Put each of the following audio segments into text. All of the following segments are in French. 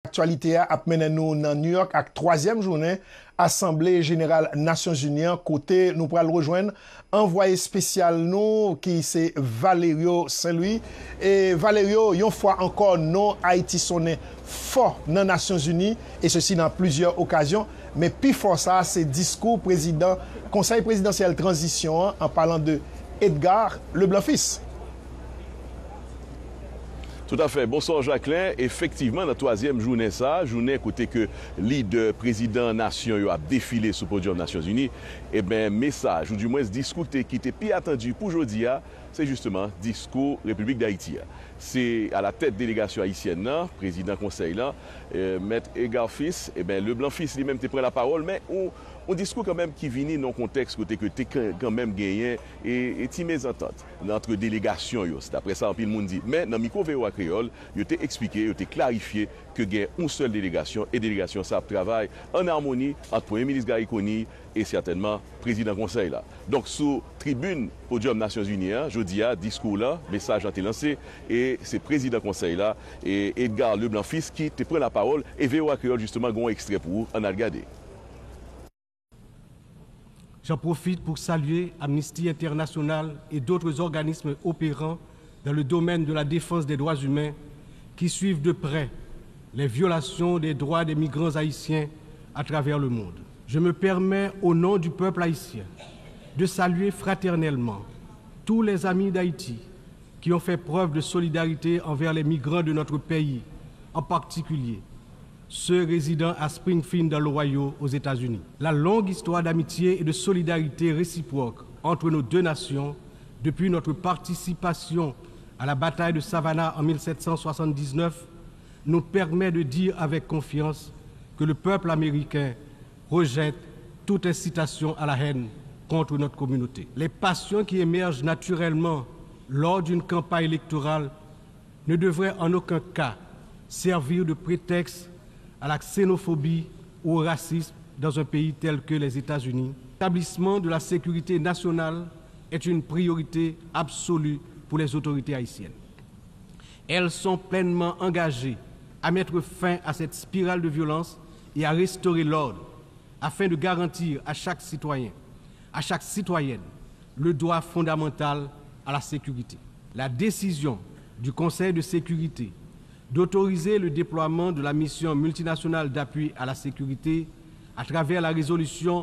Actualité a mené nous dans New York à troisième journée Assemblée générale Nations Unies côté nous pourrons rejoindre envoyé spécial nous qui c'est Valerio Saint-Louis et Valerio une fois encore non Haïti sonné fort dans Nations Unies et ceci dans plusieurs occasions mais plus fort ça c'est discours président conseil présidentiel transition en parlant de Edgar Leblanc-Fils. Tout à fait. Bonsoir Jacqueline. Effectivement, dans la troisième journée, côté que leader président nation a défilé sous le podium des Nations Unies, eh bien, message, ou du moins ce discours qui était plus attendu pour aujourd'hui, c'est justement discours République d'Haïti. C'est à la tête de délégation haïtienne, président conseil là, Maître Edgar Fils, eh bien, Leblanc-Fils lui-même te prend la parole, mais on discours quand même qui vient dans le contexte côté que tu quand même gagné et ti mésentente entre délégations. C'est après ça, le monde dit. Mais dans le micro VOA Créole, il t'a expliqué, il t'a clarifié que il y a une seule délégation et délégation ça travaille en harmonie entre Premier ministre Gary Conille et certainement président conseil là. Donc sous tribune podium Nations Unies, jeudi discours là, message a été lancé et c'est président conseil là et Edgar Leblanc-Fils qui te prend la parole et VOA Créole justement un extrait pour vous, on a regardé. J'en profite pour saluer Amnesty International et d'autres organismes opérant dans le domaine de la défense des droits humains qui suivent de près les violations des droits des migrants haïtiens à travers le monde. Je me permets, au nom du peuple haïtien, de saluer fraternellement tous les amis d'Haïti qui ont fait preuve de solidarité envers les migrants de notre pays, en particulier ceux résidant à Springfield dans l'Ohio aux États-Unis. La longue histoire d'amitié et de solidarité réciproque entre nos deux nations, depuis notre participation à la bataille de Savannah en 1779, nous permet de dire avec confiance que le peuple américain rejette toute incitation à la haine contre notre communauté. Les passions qui émergent naturellement lors d'une campagne électorale ne devraient en aucun cas servir de prétexte à la xénophobie ou au racisme dans un pays tel que les États-Unis. L'établissement de la sécurité nationale est une priorité absolue pour les autorités haïtiennes. Elles sont pleinement engagées à mettre fin à cette spirale de violence et à restaurer l'ordre afin de garantir à chaque citoyen, à chaque citoyenne, le droit fondamental à la sécurité. La décision du Conseil de sécurité d'autoriser le déploiement de la mission multinationale d'appui à la sécurité à travers la résolution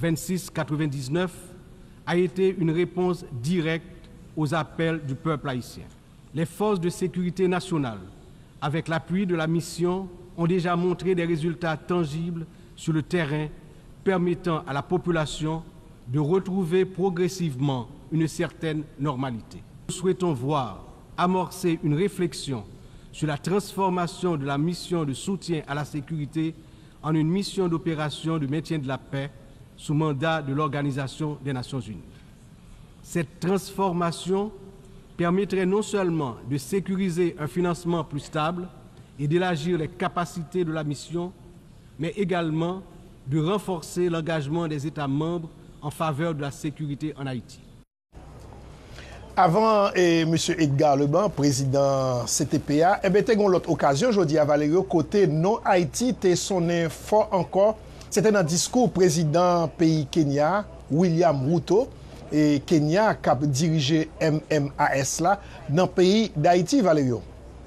2699 a été une réponse directe aux appels du peuple haïtien. Les forces de sécurité nationale, avec l'appui de la mission, ont déjà montré des résultats tangibles sur le terrain permettant à la population de retrouver progressivement une certaine normalité. Nous souhaitons voir amorcer une réflexion sur la transformation de la mission de soutien à la sécurité en une mission d'opération de maintien de la paix sous mandat de l'Organisation des Nations Unies. Cette transformation permettrait non seulement de sécuriser un financement plus stable et d'élargir les capacités de la mission, mais également de renforcer l'engagement des États membres en faveur de la sécurité en Haïti. Avant, M. Edgar Leblanc, président CTPA, eh bien, t'as l'autre occasion, je dis à Valério, côté non Haïti, t'es sonné fort encore. C'était dans le discours président pays Kenya, William Ruto, et Kenya qui a dirigé MMAS là, dans le pays d'Haïti, Valério.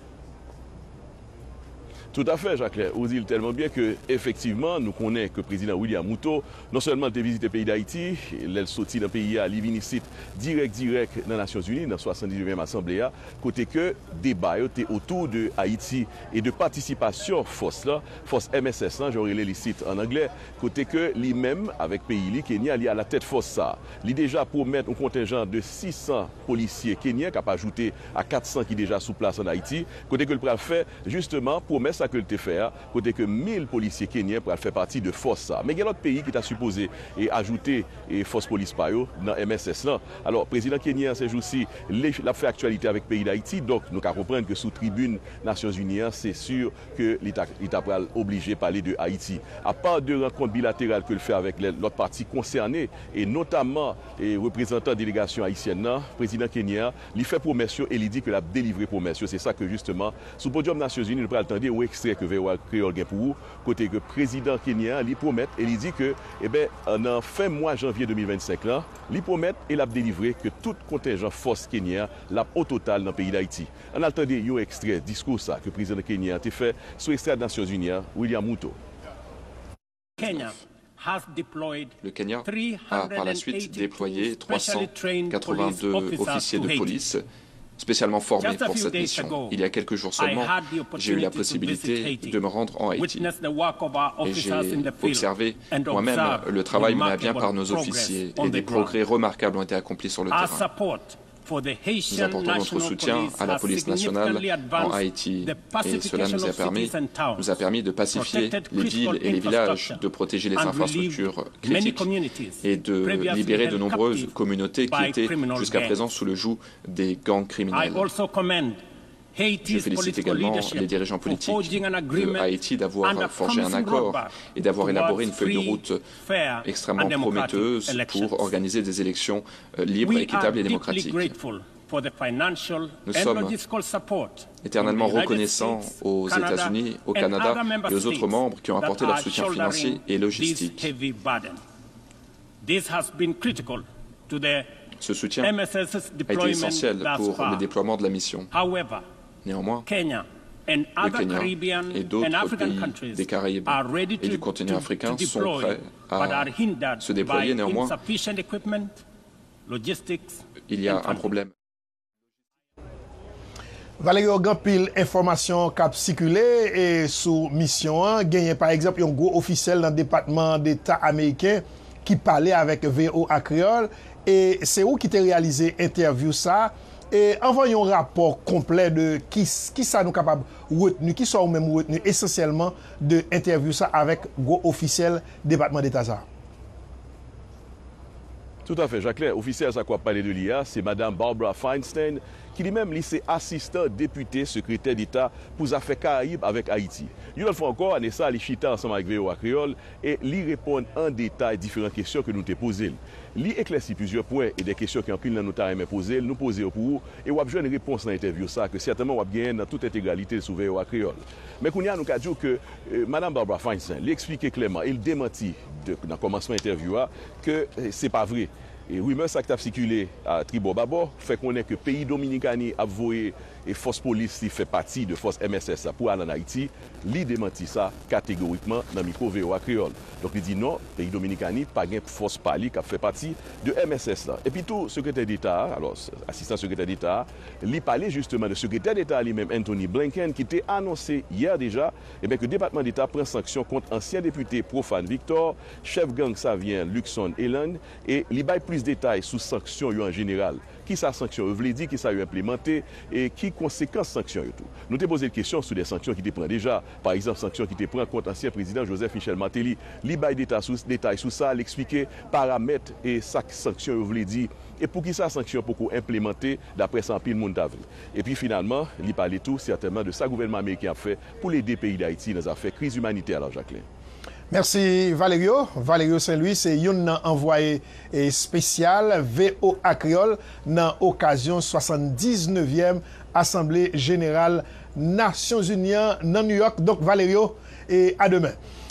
Tout à fait, Jacqueline. Vous dites tellement bien que effectivement, nous connaissons que le président William Ruto, non seulement a visité le pays d'Haïti, il est sorti dans le pays, il vient ici direct dans les Nations Unies, dans la 79e Assemblée, côté que débat était autour de Haïti et de participation force MSS, j'aurais les sites en anglais, côté que lui-même, avec le pays Kenya, il est à la tête force ça. Il déjà promettre un contingent de 600 policiers kenyans qui a ajouté à 400 qui sont déjà sous place en Haïti, côté que le président fait justement promesse que le fait, côté que 1000 policiers kenyans pour faire partie de force ça. Mais il y a d'autres pays qui t'a supposé ajouter force police par eux dans MSS là. Alors, le président kenyan ces jours-ci, il a fait actualité avec le pays d'Haïti, donc nous pouvons comprendre que sous tribune Nations Unies, c'est sûr que l'État est obligé de parler de Haïti. À part de rencontres bilatérales que le fait avec l'autre partie concernée, et notamment les représentants de la délégation haïtienne, le président kenyan, il fait promesse et il dit que l'a délivré promesse. C'est ça que justement, sous le podium Nations Unies, nous pouvons attendre ou extrait que VOA Creole gen pour vous, côté que président kenyan lui promet et il dit que en fin mois janvier 2025 là, lui promet et l'a délivré que tout contingent force kenyan l'a au total dans le pays d'Haïti. On a entendu un extrait discours ça que le président kenyan a fait sur l'extrait des Nations Unies, William Muto. Le Kenya a par la suite déployé 382 officiers de police spécialement formés pour cette mission. Il y a quelques jours seulement, j'ai eu la possibilité de me rendre en Haïti et j'ai observé moi-même le travail mené à bien par nos officiers et des progrès remarquables ont été accomplis sur le terrain. Nous apportons notre soutien à la police nationale en Haïti et cela nous a permis de pacifier les villes et les villages, de protéger les infrastructures critiques et de libérer de nombreuses communautés qui étaient jusqu'à présent sous le joug des gangs criminels. Je félicite également les dirigeants politiques de Haïti d'avoir forgé un accord et d'avoir élaboré une feuille de route extrêmement prometteuse pour organiser des élections libres, équitables et démocratiques. Nous sommes éternellement reconnaissants aux États-Unis, au Canada et aux autres membres qui ont apporté leur soutien financier et logistique. Ce soutien a été essentiel pour le déploiement de la mission. Néanmoins, le Kenya et d'autres pays des Caraïbes et du continent africain sont prêts à se déployer. Néanmoins, il y a un problème. Valérie Gampil, information qui a circulé et sous mission, gagné par exemple un gros officiel dans le département d'État américain qui parlait avec VOA Creole et c'est où qui t'a réalisé interview ça. Et envoyons un rapport complet de qui ça nous capable retenir, qui soit même retenu essentiellement de interview ça avec gros officiel département d'État ça. Tout à fait, Jacqueline. Officiel, ça quoi parler de l'IA, c'est Mme Barbara Feinstein, qui lui-même lycée assistant député secrétaire d'État pour les affaires Caraïbes avec Haïti. Une fois encore, Anessa, elle chita ensemble avec VOA Creole et lui répond en détail différentes questions que nous t'ai posées. Lui éclaircit plusieurs points et des questions qui ont pris dans nous t'ai posées, nous poser pour vous et on a besoin de réponse dans l'interview ça que certainement on va gagner dans toute intégralité sur VOA Creole. Mais qu'on y a nous avons dit que Mme Barbara Feinstein l'expliquait clairement, il démentit dans le commencement de l'interview que c'est pas vrai. Et rumeur ça qui a circulé à Tribo-Babo fait qu'on est que le pays dominicain a voué et force police qui fait partie de force MSS pour aller en Haïti, lui démentit ça catégoriquement dans le micro VOA Creole. Donc il dit non, le pays dominicain pas de force pali qui fait partie de MSS là. Et puis tout secrétaire d'État, alors assistant secrétaire d'État, lui parlait justement de secrétaire d'État lui-même Anthony Blinken qui était annoncé hier déjà que le département d'État prend sanction contre ancien député Profane Victor, chef gang Savien Luxon Elan et il baille plus de détails sur sanctions en général. Qui ça sanction veut dire qui ça a implémenté et qui conséquences sanctions et tout. Nous t'ai posé une question sur des sanctions qui te prend déjà. Par exemple, sanctions qui te prend contre ancien président Joseph Michel Martelly. Li bail détails sur ça, l'expliquer paramètres et ça sanction veut dire et pour qui ça sanction pour implémenter d'après ça pile monde d'avril. Et puis finalement, il parlait tout certainement de ça gouvernement américain a fait pour les deux pays d'Haïti dans les affaires crise humanitaire alors Jacqueline. Merci Valério. Valério Saint-Louis, c'est un envoyé spécial VOA Creole dans l'occasion 79e Assemblée Générale Nations Unies dans New York. Donc Valério, et à demain.